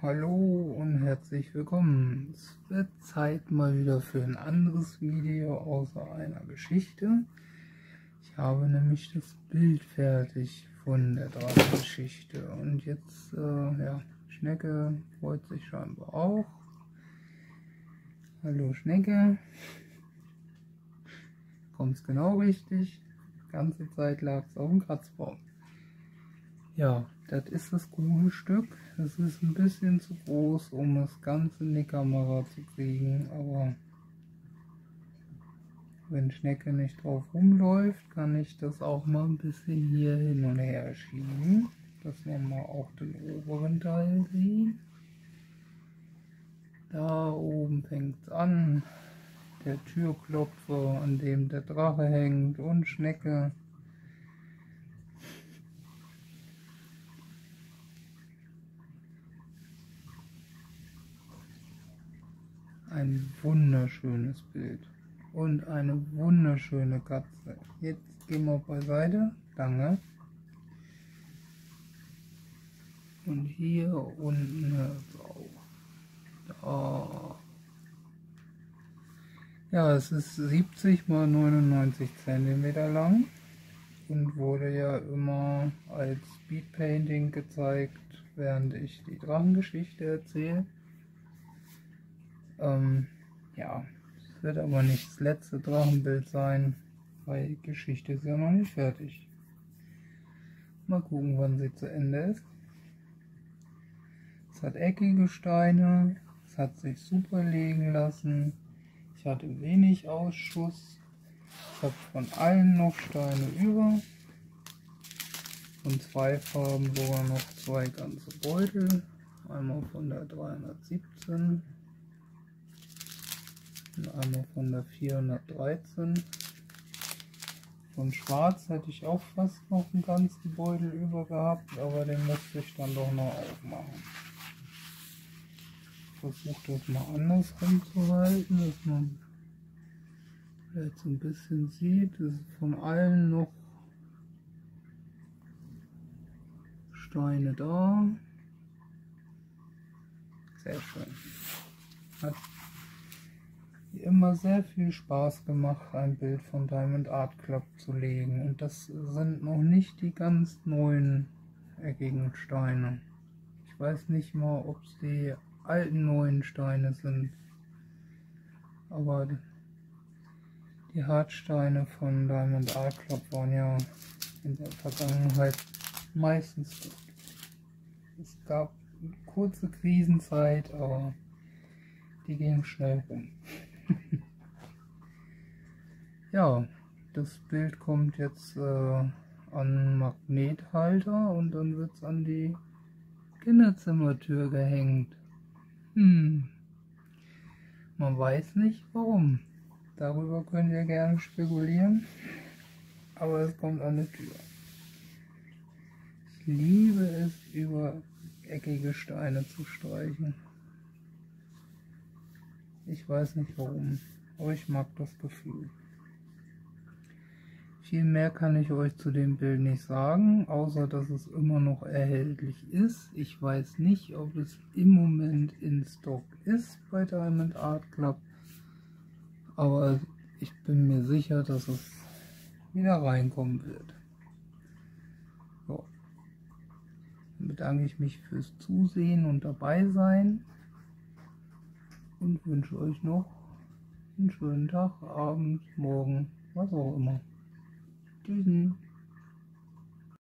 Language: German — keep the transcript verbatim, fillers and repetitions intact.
Hallo und herzlich willkommen. Es wird Zeit mal wieder für ein anderes Video außer einer Geschichte. Ich habe nämlich das Bild fertig von der Drachengeschichte und jetzt, äh, ja, Schnecke freut sich scheinbar auch. Hallo Schnecke. Kommt's genau richtig. Die ganze Zeit lag es auf dem Kratzbaum. Ja, das ist das coole Stück. Es ist ein bisschen zu groß, um das Ganze in die Kamera zu kriegen, aber wenn Schnecke nicht drauf rumläuft, kann ich das auch mal ein bisschen hier hin und her schieben, dass man mal auch den oberen Teil sieht. Da oben fängt es an, der Türklopfer, an dem der Drache hängt und Schnecke. Ein wunderschönes Bild und eine wunderschöne Katze. Jetzt gehen wir beiseite. Danke. Und hier unten auch. Da. Ja, es ist siebzig mal neunundneunzig Zentimeter lang und wurde ja immer als Speedpainting gezeigt, während ich die Drachengeschichte erzähle. Ähm, ja, es wird aber nicht das letzte Drachenbild sein, weil die Geschichte ist ja noch nicht fertig. Mal gucken, wann sie zu Ende ist. Es hat eckige Steine, es hat sich super legen lassen. Ich hatte wenig Ausschuss. Ich habe von allen noch Steine über. Von zwei Farben sogar noch zwei ganze Beutel. Einmal von der dreihundertsiebzehn. Und einmal von der vierhundertdreizehn. Von Schwarz hätte ich auch fast noch einen ganzen Beutel über gehabt, aber den musste ich dann doch noch aufmachen. Ich versuche das mal andersrum zu halten, dass man vielleicht so ein bisschen sieht, dass von allen noch Steine da. Sehr schön. Hat wie immer sehr viel Spaß gemacht, ein Bild von Diamond Art Club zu legen. Und das sind noch nicht die ganz neuen eckigen Steine. Ich weiß nicht mal, ob es die alten neuen Steine sind. Aber die Hartsteine von Diamond Art Club waren ja in der Vergangenheit meistens gut. Es gab eine kurze Krisenzeit, aber die ging schnell rum. Ja, das Bild kommt jetzt äh, an Magnethalter und dann wird es an die Kinderzimmertür gehängt. Hm. Man weiß nicht warum. Darüber könnt ihr gerne spekulieren. Aber es kommt an die Tür. Ich liebe es, über eckige Steine zu streichen. Ich weiß nicht warum, aber ich mag das Gefühl. Viel mehr kann ich euch zu dem Bild nicht sagen, außer dass es immer noch erhältlich ist. Ich weiß nicht, ob es im Moment in Stock ist bei Diamond Art Club, aber ich bin mir sicher, dass es wieder reinkommen wird. So. Dann bedanke ich mich fürs Zusehen und dabei sein und wünsche euch noch einen schönen Tag, Abend, Morgen, was auch immer. Tschüss.